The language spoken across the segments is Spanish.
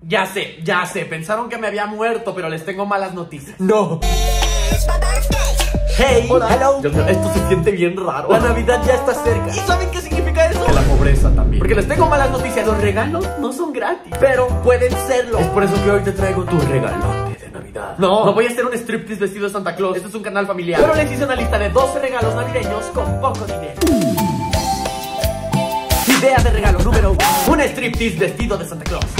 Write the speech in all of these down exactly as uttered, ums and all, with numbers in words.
Ya sé, ya sé, pensaron que me había muerto, pero les tengo malas noticias. No. Hey, hola, hello. Dios mío, esto se siente bien raro. La Navidad ya está cerca. ¿Y saben qué significa eso? Que la pobreza también. Porque les tengo malas noticias. Los regalos no son gratis, pero pueden serlo. Es por eso que hoy te traigo tu regalote de Navidad. No, no voy a hacer un striptease vestido de Santa Claus. Esto es un canal familiar. Pero les hice una lista de doce regalos navideños con poco dinero. Idea de regalo número uno: un striptease vestido de Santa Claus.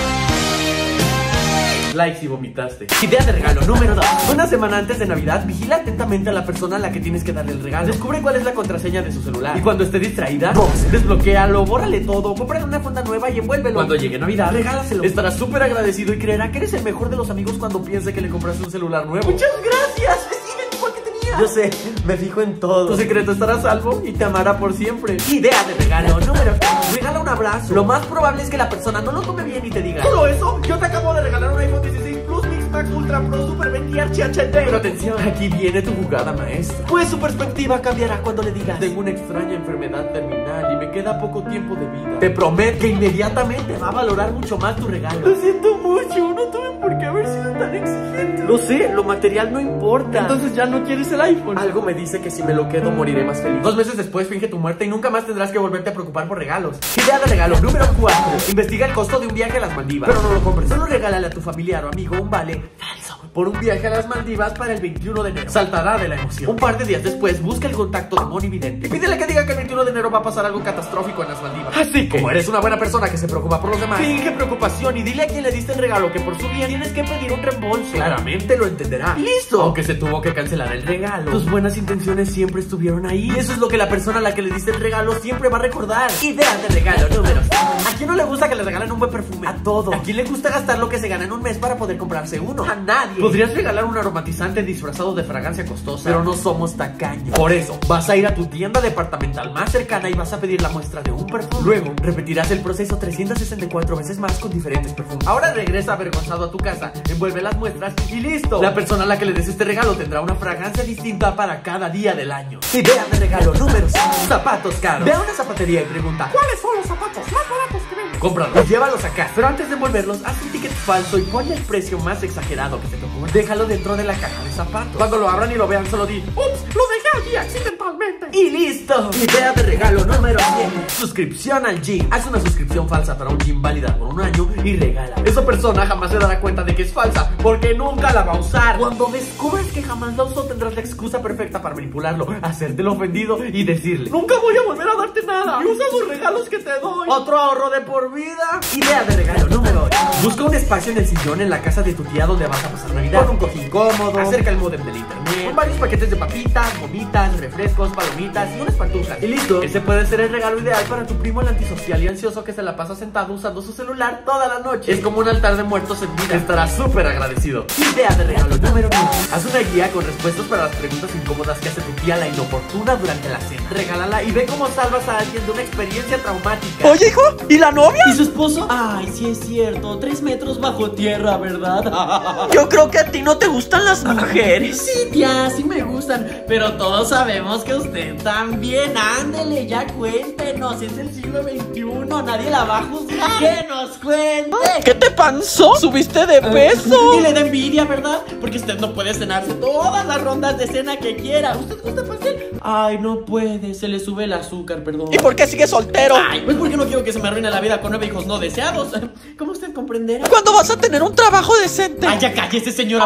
Like si vomitaste. Idea de regalo número dos: una semana antes de Navidad, vigila atentamente a la persona a la que tienes que darle el regalo. Descubre cuál es la contraseña de su celular. Y cuando esté distraída, no, desbloquéalo, bórrale todo, cómprale una funda nueva y envuélvelo. Cuando llegue Navidad, regálaselo. Estará súper agradecido y creerá que eres el mejor de los amigos cuando piense que le compraste un celular nuevo. Muchas gracias. Es idéntico al que tenía. Yo sé, me fijo en todo. Tu secreto estará a salvo y te amará por siempre. Idea de regalo número tres: regala un abrazo. Lo más probable es que la persona no lo tome bien y te diga: ¿solo eso? Yo te acabo de regalar un iPhone dieciséis Plus Mix Max Ultra Pro Super veinte Archi H D. Pero atención, aquí viene tu jugada maestra. Pues su perspectiva cambiará cuando le digas: tengo una extraña enfermedad terminal y me queda poco tiempo de vida. Te prometo que inmediatamente va a valorar mucho más tu regalo. Lo siento mucho, no tuve por qué haber sido tan exigente. Lo sé, lo material no importa. Entonces ya no quieres el iPhone. Algo me dice que si me lo quedo moriré más feliz. Dos meses después finge tu muerte y nunca más tendrás que volverte a preocupar por regalos. Idea de regalo número cuatro: investiga el costo de un viaje a las Maldivas. Pero no lo compres, solo regálale a tu familiar o amigo un vale falso por un viaje a las Maldivas para el veintiuno de enero. Saltará de la emoción. Un par de días después, busca el contacto de Moni Vidente y pídele que diga que el veintiuno de enero va a pasar algo catastrófico en las Maldivas. Así que, como eres una buena persona que se preocupa por los demás, finge preocupación y dile a quien le diste el regalo que por su bien tienes que pedir un reembolso. Claramente lo entenderá. Y listo. Aunque se tuvo que cancelar el regalo, tus buenas intenciones siempre estuvieron ahí. Y eso es lo que la persona a la que le diste el regalo siempre va a recordar. Idea de regalo número cinco: ¿a quién no le gusta que le regalen un buen perfume? A todo. ¿A quién le gusta gastar lo que se gana en un mes para poder comprarse uno? A nadie. Podrías regalar un aromatizante disfrazado de fragancia costosa, pero no somos tacaños. Por eso, vas a ir a tu tienda departamental más cercana y vas a pedir la muestra de un perfume. Luego, repetirás el proceso trescientas sesenta y cuatro veces más con diferentes perfumes. Ahora regresa avergonzado a tu casa, envuelve las muestras y listo. La persona a la que le des este regalo tendrá una fragancia distinta para cada día del año. Idea de regalo número seis: zapatos caros. Ve a una zapatería y pregunta: ¿cuáles son los zapatos más baratos que venden? Cómpralos y llévalos acá. Pero antes de envolverlos, haz un ticket falso y ponle el precio más exagerado que se te ocurra. Déjalo dentro de la caja de zapatos. Cuando lo abran y lo vean, solo di: ¡ups! Lo dejé allí accidentalmente. Y listo. Idea de regalo número siete: suscripción al gym. Haz una suscripción falsa para un gym válida por un año y regala. Esa persona jamás se dará cuenta de que es falsa porque nunca la va a usar. Cuando descubres que jamás la usó, tendrás la excusa perfecta para manipularlo, hacértelo ofendido y decirle: nunca voy a volver a darte nada y usa los regalos que te doy. Otro ahorro de por vida. Idea de regalo número ocho: busca un espacio en el sillón en la casa de tu tía donde vas a pasar Navidad. Pon un cojín cómodo, acerca el módem del internet, con varios paquetes de papitas, gomitas, refrescos, palomitas y unas pantuflas. Y listo. Ese puede ser el regalo ideal para tu primo el antisocial y ansioso que se la pasa sentado usando su celular toda la noche. Es como un altar de muertos en vida. Estará súper agradecido. Idea de regalo número nueve: haz una guía con respuestas para las preguntas incómodas que hace tu tía la inoportuna durante la cena. Regálala y ve cómo salvas a alguien de una experiencia traumática. Oye, hijo, ¿y la novia? ¿Y su esposo? Ay, sí es cierto, tres metros bajo tierra, ¿verdad? Yo creo que a ti no te gustan las mujeres. Sí, tía, sí me gustan, pero todos sabemos que usted también. Ándele, ya cuéntenos, es el siglo veintiuno, nadie la va a juzgar. ¡Que nos cuente! ¿Qué te pasó? ¿Subiste de peso? Y le da envidia, ¿verdad? Porque usted no puede cenarse todas las rondas de cena que quiera. ¿Usted gusta pastel? Ay, no puede, se le sube el azúcar, perdón. ¿Y por qué sigue soltero? Ay, pues porque no quiero que se me arruine la vida con nueve hijos no deseados. ¿Cómo usted comprenderá? ¿Cuándo vas a tener un trabajo decente? Ay, ya cállese, señora.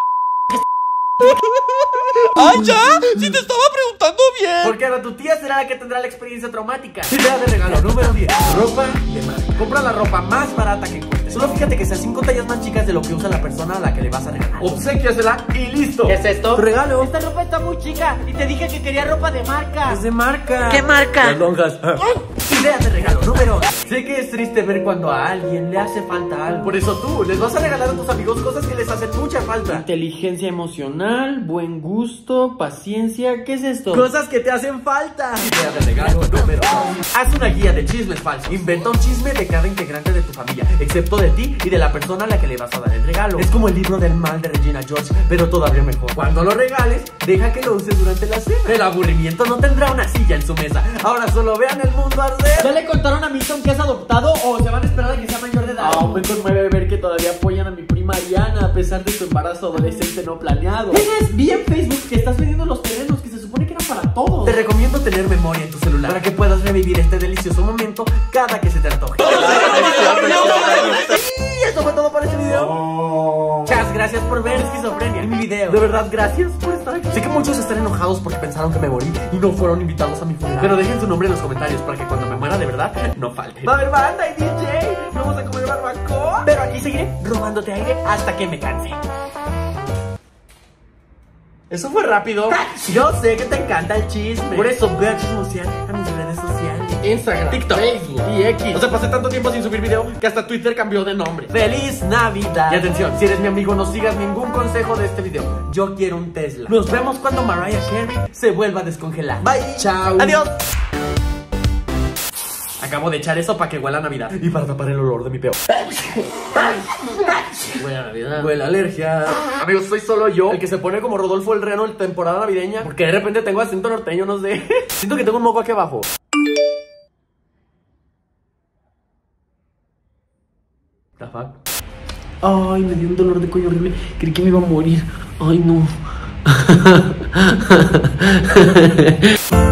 ¡Ay, ya! ¡Si te estaba preguntando bien! Porque ahora tu tía será la que tendrá la experiencia traumática. Idea de regalo número diez: ropa de marca. Compra la ropa más barata que encuentres. Solo fíjate que sea cinco tallas más chicas de lo que usa la persona a la que le vas a regalar. Obséquiasela y listo. ¿Qué es esto? Tu regalo. Esta ropa está muy chica y te dije que quería ropa de marca. Es de marca. ¿Qué marca? Las lonjas. Idea de regalo número once: sé que es triste ver cuando a alguien le hace falta algo. Por eso tú les vas a regalar a tus amigos cosas que les hacen mucha falta. Inteligencia emocional, buen gusto, paciencia. ¿Qué es esto? Cosas que te hacen falta. Idea de regalo número dos: haz una guía de chismes falsos. Inventa un chisme de cada integrante de tu familia, excepto de ti y de la persona a la que le vas a dar el regalo. Es como el libro del mal de Regina George, pero todavía mejor. Cuando lo regales, deja que lo uses durante la cena. El aburrimiento no tendrá una silla en su mesa. Ahora solo vean el mundo arder. ver. ¿Ya le contaron a Milton que es adoptado o se van a esperar a que sea mayor de edad? Aún me conmueve ver que todavía apoyan a mi prima Ariana a pesar de su embarazo adolescente no planeado. ¿Tienes? Vi en Facebook que estás vendiendo los terrenos que se supone que eran para todos. Te recomiendo tener memoria en tu celular para que puedas revivir este delicioso momento cada que se te antoje. Y esto fue todo por este video. Muchas gracias por ver Esquizofrenia en mi video. De verdad, gracias por estar aquí. Sé que muchos están enojados porque pensaron que me morí y no fueron invitados a mi funeral. Pero dejen su nombre en los comentarios para que cuando me muera de verdad no falte. Va a haber banda y D J. Vamos a comer barbacoa. Pero aquí seguiré robándote aire hasta que me canse. Eso fue rápido. Yo sé que te encanta el chisme. Por eso ve a chismosear a mis redes sociales: Instagram, TikTok, Facebook y X. O sea, pasé tanto tiempo sin subir video que hasta Twitter cambió de nombre. ¡Feliz Navidad! Y atención, si eres mi amigo, no sigas ningún consejo de este video. Yo quiero un Tesla. Nos vemos cuando Mariah Carey se vuelva a descongelar. Bye. Chao. Adiós. Acabo de echar eso para que huela a Navidad y para tapar el olor de mi peo. Huele a Navidad. Huele a alergia. Amigos, soy solo yo el que se pone como Rodolfo el Reno en temporada navideña, porque de repente tengo acento norteño, no sé. Siento que tengo un moco aquí abajo. The fuck? Ay, me dio un dolor de cuello horrible. Creí que me iba a morir. Ay, no.